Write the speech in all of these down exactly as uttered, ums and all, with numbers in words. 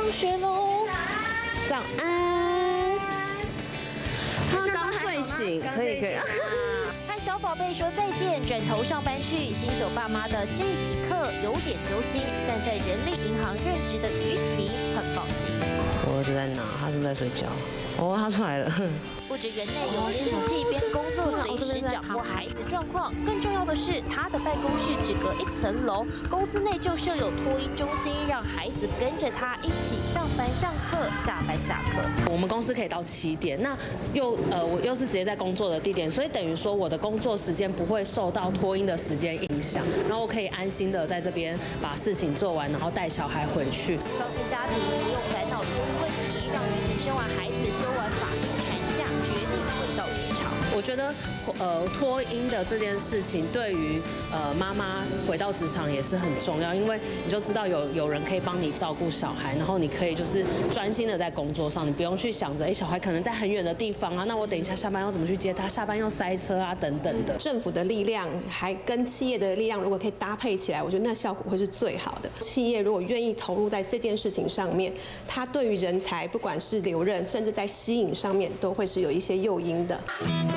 学喽！早安。他刚睡醒，可以可以。 和小宝贝说再见，转头上班去。新手爸妈的这一刻有点揪心，但在人力银行任职的于婷很放心。 我儿子在哪？他是不是在睡觉？哦，他出来了。 不止园内有监视器，边工作随时掌握孩子状况。更重要的是，他的办公室只隔一层楼，公司内就设有托婴中心，让孩子跟着他一起上班上课、下班下课。 我们公司可以到七点，那又呃我又是直接在工作的地点，所以等于说我的工作时间不会受到托婴的时间影响，然后我可以安心的在这边把事情做完，然后带小孩回去。 双薪家庭不用烦恼托婴问题，让于婷生完孩子、休完法定产假，决定回到职场。 我觉得，呃，托婴的这件事情对于呃妈妈回到职场也是很重要，因为你就知道有有人可以帮你照顾小孩，然后你可以就是专心的在工作上，你不用去想着，哎，小孩可能在很远的地方啊，那我等一下下班要怎么去接他？下班要塞车啊，等等的。 政府的力量还跟企业的力量如果可以搭配起来，我觉得那效果会是最好的。企业如果愿意投入在这件事情上面，它对于人才不管是留任，甚至在吸引上面，都会是有一些诱因的。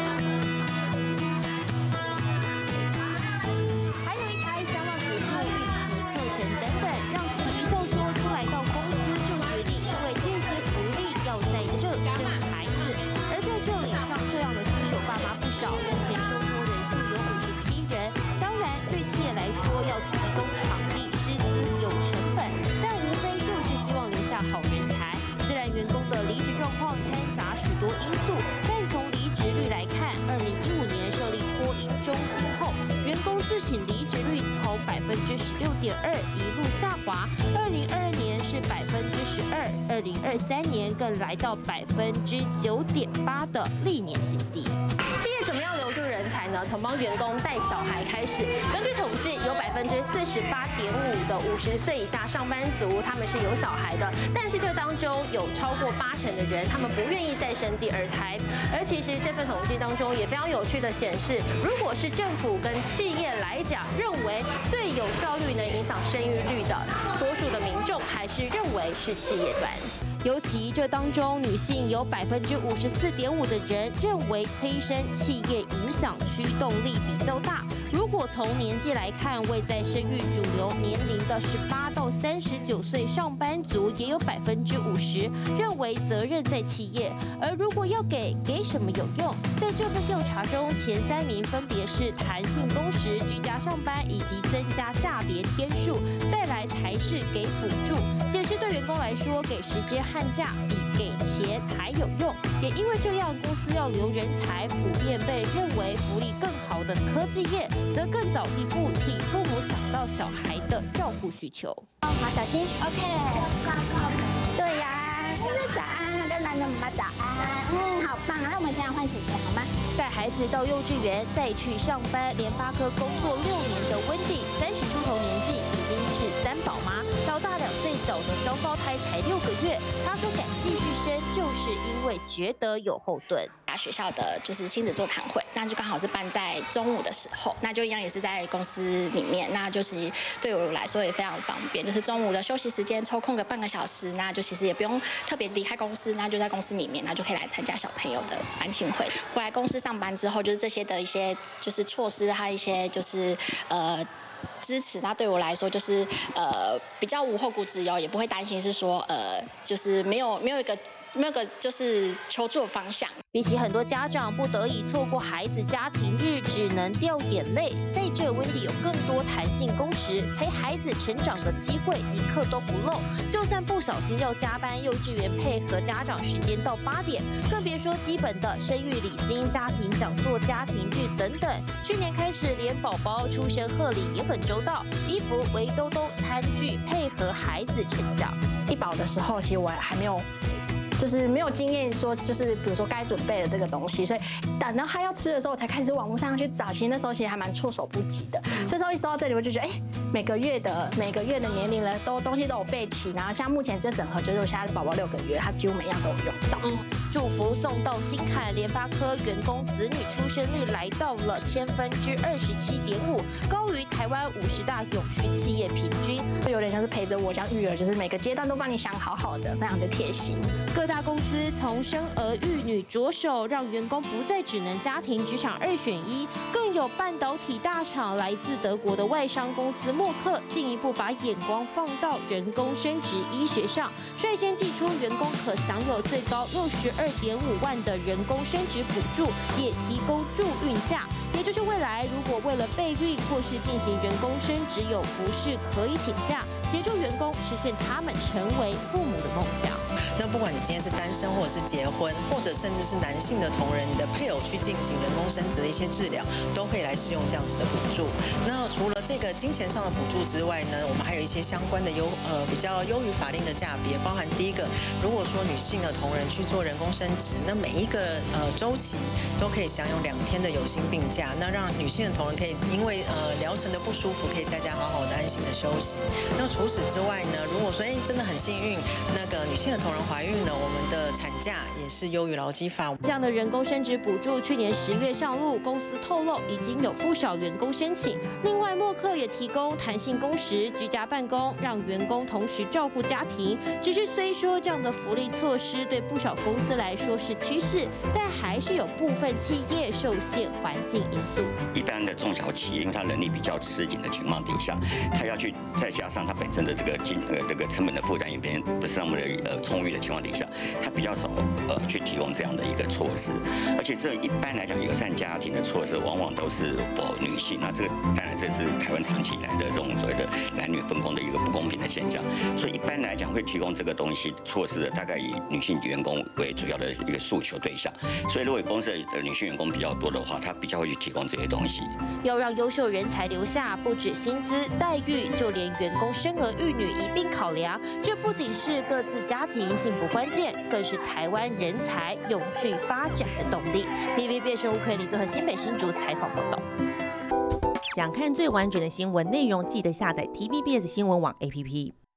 员工的离职状况掺杂许多因素，但从离职率来看，二零一五年设立托婴中心后，员工自请离职率从百分之十六点二一路下滑，二零二二年是百分之十二，二零二三年更来到百分之九点八的历年新低。 企业怎么样留住人才呢？从帮员工带小孩开始。根据统计，有百分之四十八点五的五十岁以下上班族他们是有小孩的，但是这当中有超过八成的人，他们不愿意再生第二胎。而其实这份统计当中也非常有趣的显示，如果是政府跟企业来讲，认为最有效率能影响生育率的，多数的民众还是认为是企业端。 尤其这当中，女性有百分之五十四点五的人认为催生企业影响驱动力比较大。如果从年纪来看，位在生育主流年龄的十八到三十九岁上班族，也有百分之五十认为责任在企业。而如果要给，给什么有用？在这份调查中，前三名分别是弹性工时、居家上班以及增加假别天数，再来才是给补助。显示对员工来说，给时间和假比给钱还有用。也因为这样，公司要留人才，普遍被认为福利更好的科技业，则更早一步替父母想到小孩的照顾需求。 好，小心 ，OK。对呀，早安，跟男人妈妈早安。嗯，好棒啊！那我们现在换姐姐好吗？ 带孩子到幼稚园，再去上班，联发科工作六年的温蒂，三十出头年纪，已经是三宝妈。老大两岁小的双胞胎才六个月，她说敢继续生，就是因为觉得有后盾。 学校的就是亲子座谈会，那就刚好是办在中午的时候，那就一样也是在公司里面，那就是对我来说也非常方便，就是中午的休息时间抽空个半个小时，那就其实也不用特别离开公司，那就在公司里面，那就可以来参加小朋友的班庆会。回来公司上班之后，就是这些的一些就是措施，还有一些就是呃。支持，那对我来说就是呃比较无后顾之忧，也不会担心是说呃就是没有没有一个没有个就是求助的方向。 比起很多家长不得已错过孩子家庭日，只能掉眼泪，在这温蒂有更多弹性工时，陪孩子成长的机会一刻都不漏。就算不小心要加班，幼稚园配合家长时间到八点，更别说基本的生育礼金、家庭讲座、家庭日等等。去年开始，连宝宝出生贺礼也很周到，衣服、围兜兜、餐具配合孩子成长。 一宝的时候，其实我还没有。就是没有经验说，就是比如说该准备的这个东西，所以等到他要吃的时候，才开始网络上去找。其实那时候其实还蛮措手不及的。所以说一说到这里，我就觉得，哎，每个月的每个月的年龄了，都东西都有备齐。然后像目前这整盒，就是我现在宝宝六个月，他几乎每样都有用到。 祝福送到心坎，联发科员工子女出生率来到了千分之二十七点五，高于台湾五十大永续企业平均。 有点像是陪着我像育儿，就是每个阶段都帮你想好好的，非常的贴心。 各大公司从生儿育女着手，让员工不再只能家庭职场二选一，更有半导体大厂来自德国的外商公司默克，进一步把眼光放到人工生殖医学上，率先寄出员工可享有最高六十二点五万的人工生殖补助，也提供助孕假。也就是未来如果为了备孕或是进行人工生殖有不适，可以请假，协助员工实现他们成为父母的梦想。 那不管你今天是单身，或者是结婚，或者甚至是男性的同仁，你的配偶去进行人工生殖的一些治疗，都可以来使用这样子的补助。那除了这个金钱上的补助之外呢，我们还有一些相关的优呃比较优于法令的价别，包含第一个，如果说女性的同仁去做人工生殖，那每一个呃周期都可以享有两天的有薪病假，那让女性的同仁可以因为呃疗程的不舒服，可以在家好好的安心的休息。那除此之外呢，如果说哎真的很幸运，那个女性的同仁怀孕了，我们的产假也是优于劳基法。 这样的人工生殖补助去年十月上路，公司透露已经有不少员工申请。另外，默克也提供弹性工时、居家办公，让员工同时照顾家庭。只是虽说这样的福利措施对不少公司来说是趋势，但还是有部分企业受限环境因素。 一般的中小企业，因为它人力比较吃紧的情况底下，它要去再加上它本身的这个金呃这个成本的负担也变不是那么的呃充裕的情况底下，它比较少呃去提供这样的一个措施。而且这一般来讲，友善家庭的措施往往都是否女性，那这个当然这是台湾长期以来的这种所谓的男女分工的一个不公平的现象。所以一般来讲会提供这个东西措施的，大概以女性员工为主要的一个诉求对象。所以如果公司的女性员工比较多的话，它比较会去提供这些东西。 要让优秀人才留下，不止薪资待遇，就连员工生儿育女一并考量。这不仅是各自家庭幸福关键，更是台湾人才永续发展的动力。T V B 新闻奎李综合新北新竹采访报道。 想看最完整的新闻内容，记得下载 T V B S 新闻网 A P P。